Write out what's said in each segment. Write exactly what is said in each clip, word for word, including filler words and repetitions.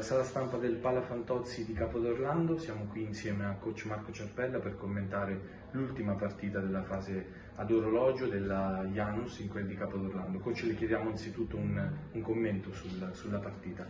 sala stampa del Pala Fantozzi di Capodorlando, siamo qui insieme a coach Marco Ciarpella per commentare l'ultima partita della fase ad orologio della Janus in quel di Capodorlando. Coach, le chiediamo anzitutto un, un commento sul, sulla partita.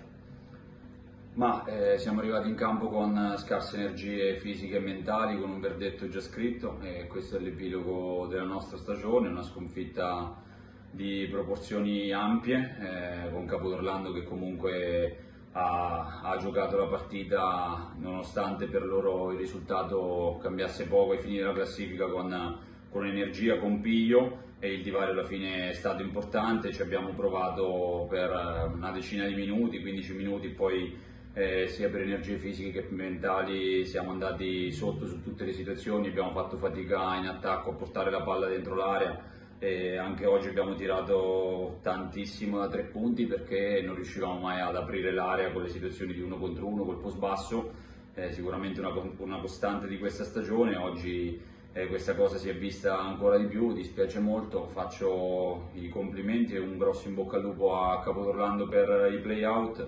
Ma eh, siamo arrivati in campo con scarse energie fisiche e mentali, con un verdetto già scritto, e questo è l'epilogo della nostra stagione, una sconfitta di proporzioni ampie, eh, con Capodorlando che comunque ha, ha giocato la partita nonostante per loro il risultato cambiasse poco ai fini della classifica, con, con energia, con piglio, e il divario alla fine è stato importante. Ci abbiamo provato per una decina di minuti, quindici minuti, poi Eh, sia per energie fisiche che mentali siamo andati sotto su tutte le situazioni, abbiamo fatto fatica in attacco a portare la palla dentro l'area, e anche oggi abbiamo tirato tantissimo da tre punti perché non riuscivamo mai ad aprire l'area con le situazioni di uno contro uno, col post basso. Eh, sicuramente una, una costante di questa stagione. Oggi eh, questa cosa si è vista ancora di più, dispiace molto. Faccio i complimenti e un grosso in bocca al lupo a Capodorlando per i play out,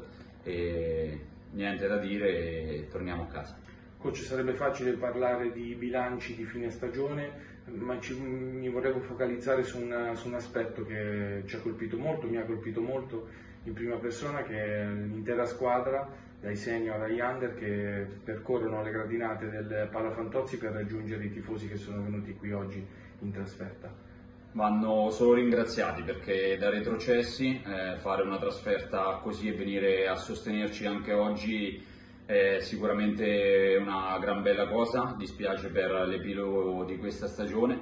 e niente da dire, e torniamo a casa. Coach, sarebbe facile parlare di bilanci di fine stagione, ma ci, mi volevo focalizzare su, una, su un aspetto che ci ha colpito molto, mi ha colpito molto in prima persona, che è l'intera squadra, dai senior agli under, che percorrono le gradinate del Pala Fantozzi per raggiungere i tifosi che sono venuti qui oggi in trasferta. Vanno solo ringraziati, perché da retrocessi eh, fare una trasferta così e venire a sostenerci anche oggi è sicuramente una gran bella cosa. Dispiace per l'epilogo di questa stagione.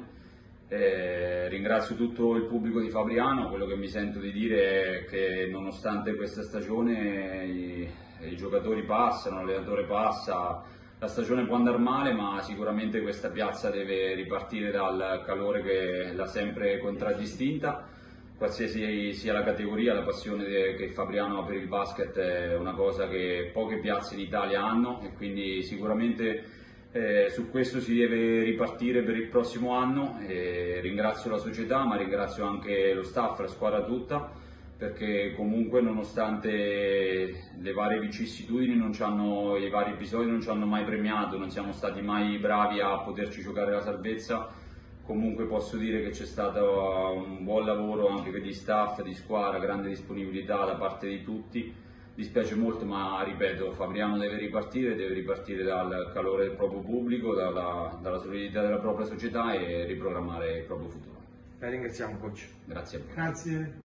Eh, ringrazio tutto il pubblico di Fabriano. Quello che mi sento di dire è che nonostante questa stagione i, i giocatori passano, l'allenatore passa, la stagione può andare male, ma sicuramente questa piazza deve ripartire dal calore che l'ha sempre contraddistinta. Qualsiasi sia la categoria, la passione che Fabriano ha per il basket è una cosa che poche piazze in Italia hanno, e quindi sicuramente eh, su questo si deve ripartire per il prossimo anno. E ringrazio la società, ma ringrazio anche lo staff, la squadra tutta, perché comunque nonostante le varie vicissitudini, non ci hanno, i vari episodi non ci hanno mai premiato, non siamo stati mai bravi a poterci giocare la salvezza. Comunque posso dire che c'è stato un buon lavoro anche di staff, di squadra, grande disponibilità da parte di tutti. Dispiace molto, ma ripeto, Fabriano deve ripartire, deve ripartire dal calore del proprio pubblico, dalla, dalla solidità della propria società, e riprogrammare il proprio futuro. La ringraziamo, coach. Grazie a voi. Grazie.